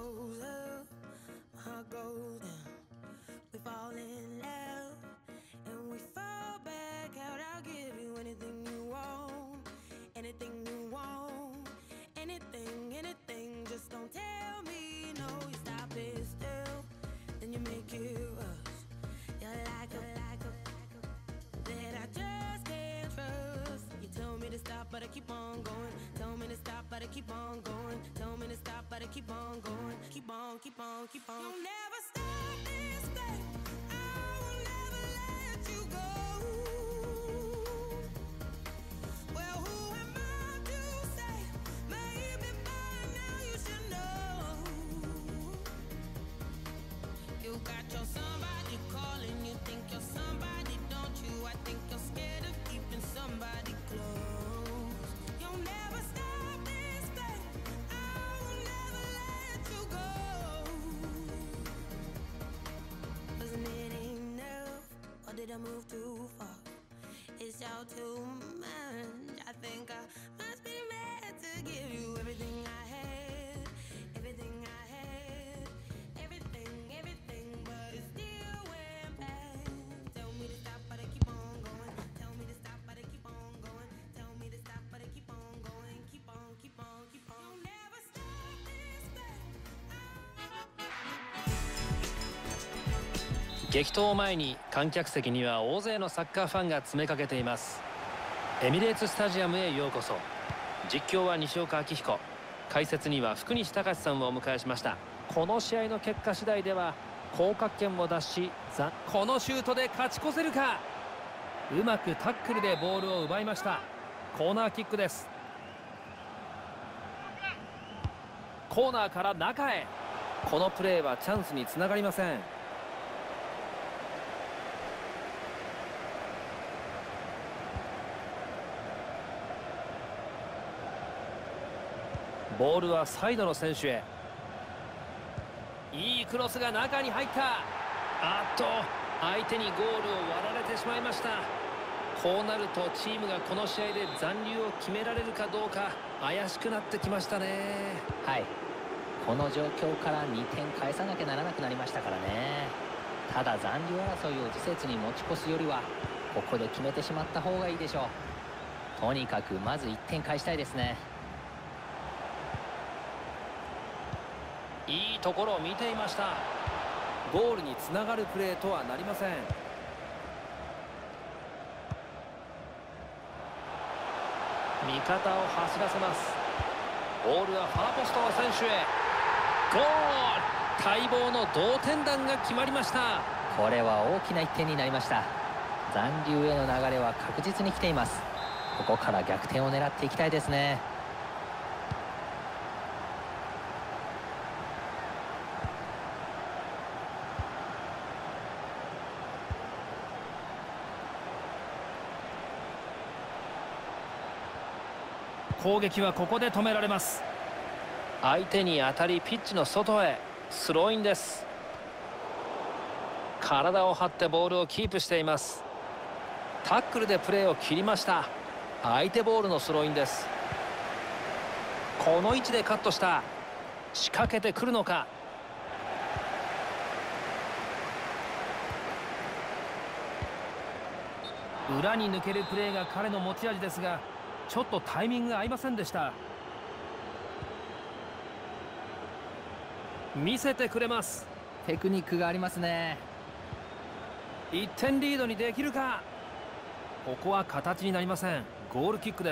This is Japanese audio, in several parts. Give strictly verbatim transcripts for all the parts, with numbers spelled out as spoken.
goes up, my heart goes down. We fall in love and we fall back out. I'll give you anything you want, anything you want, anything, anything. Just don't tell me no. You stop it still, then you make it rush. You're like a, like a, that I just can't trust. You tell me to stop, but I keep on going. Tell me to stop, but I keep on going. Tell me to stop, but I keep on going. Keep on, keep on, keep on. You'll never stop this thing. I will never let you go. Well, who am I to say? Maybe by now you should know. You got your somebody calling. You think you're somebody, don't you? I think you're scared of keeping somebody close. You'll never stop this thing. I will never let you go. Wasn't it enough, or did I move too far? It's all too much. I think I must be meant to give you everything I had, everything I had, everything, everything, but it still went back. Tell me to stop, but I keep on going. Tell me to stop, but I keep on going. Tell me to stop, but I keep on going. Keep on, keep on, keep on. You'll never stop this thing. 激闘を前に観客席には大勢のサッカーファンが詰めかけています。エミレーツスタジアムへようこそ。実況は西岡明彦、解説には福西隆さんをお迎えしました。この試合の結果次第では降格圏を脱し、このシュートで勝ち越せるか。うまくタックルでボールを奪いました。コーナーキックです。コーナーから中へ。このプレーはチャンスにつながりません。ボールはサイドの選手へ。いいクロスが中に入った。あっと相手にゴールを割られてしまいました。こうなるとチームがこの試合で残留を決められるかどうか怪しくなってきましたね。 はい、この状況からにてん返さなきゃならなくなりましたからね。ただ残留争いを次節に持ち越すよりはここで決めてしまった方がいいでしょう。とにかくまずいってん返したいですね。 いいところを見ていました。ゴールにつながるプレーとはなりません。味方を走らせます。ボールはファーポストの選手へ。ゴール。待望の同点弾が決まりました。 これは大きないってんになりました。残留への流れは確実に来ています。ここから逆転を狙っていきたいですね。 攻撃はここで止められます。相手に当たりピッチの外へ。スローインです。体を張ってボールをキープしています。タックルでプレーを切りました。相手ボールのスローインです。この位置でカットした。仕掛けてくるのか。裏に抜けるプレーが彼の持ち味ですが、ちょっとタイミングが合いませんでした。見せてくれます。 テクニックがありますね。 いってんリードにできるか。ここは形になりません。ゴールキックです。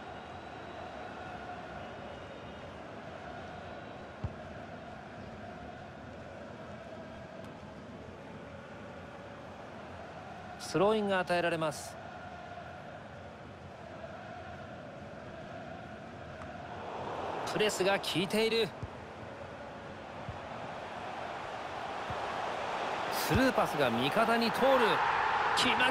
スローインが与えられます。プレスが効いている。スルーパスが味方に通る。決まった。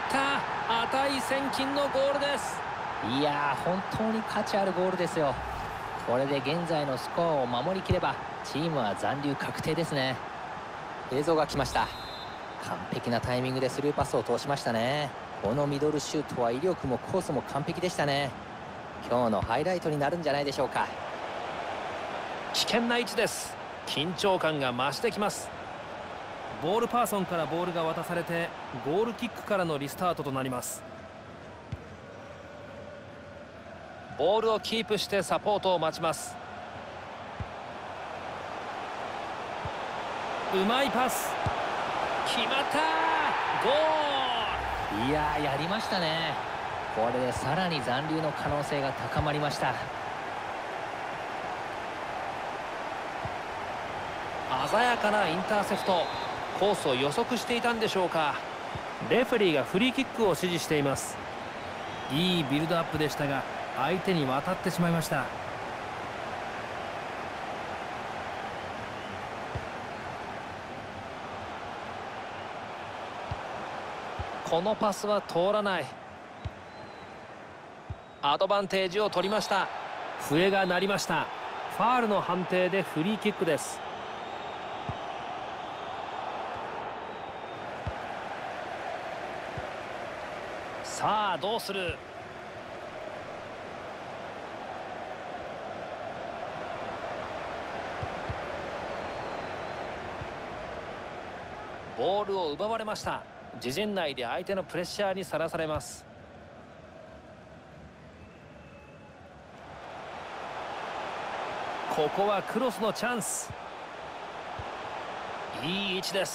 値千金のゴールです。 いやー、本当に価値あるゴールですよ。これで現在のスコアを守りきればチームは残留確定ですね。映像が来ました。完璧なタイミングでスルーパスを通しましたね。このミドルシュートは威力もコースも完璧でしたね。今日のハイライトになるんじゃないでしょうか。 危険な位置です。 緊張感が増してきます。ボールパーソンからボールが渡されてゴールキックからのリスタートとなります。ボールをキープしてサポートを待ちます。うまいパス、決まった、ゴール。 いやー、やりましたね。これでさらに残留の可能性が高まりました。 鮮やかなインターセプト、コースを予測していたんでしょうか。レフェリーがフリーキックを指示しています。いいビルドアップでしたが相手に渡ってしまいました。このパスは通らない。アドバンテージを取りました。笛が鳴りました。ファールの判定でフリーキックです。さあどうする。ボールを奪われました。自陣内で相手のプレッシャーにさらされます。ここはクロスのチャンス。いい位置です。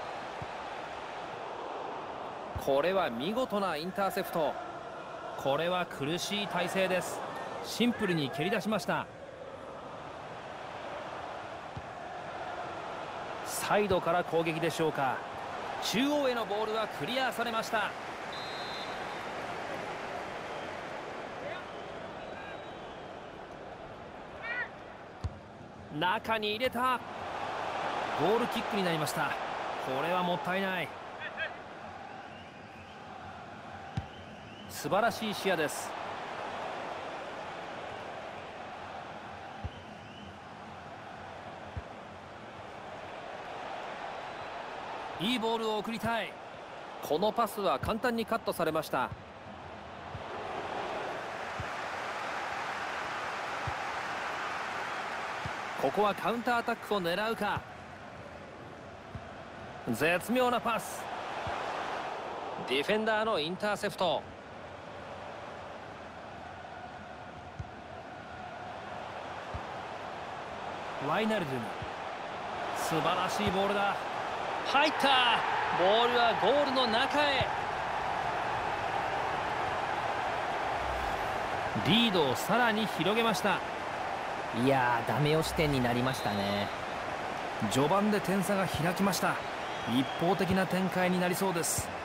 これは見事なインターセプト。これは苦しい体勢です。シンプルに蹴り出しました。サイドから攻撃でしょうか。中央へのボールはクリアされました。中に入れた。ゴールキックになりました。これはもったいない。素晴らしい視野です。いいボールを送りたい。このパスは簡単にカットされました。ここはカウンターアタックを狙うか。絶妙なパス。ディフェンダーのインターセプト。ワイナルドゥム、素晴らしいボールだ。入った。ボールはゴールの中へ。リードをさらに広げました。 いやー、ダメ押し点になりましたね。 序盤で点差が開きました。一方的な展開になりそうです。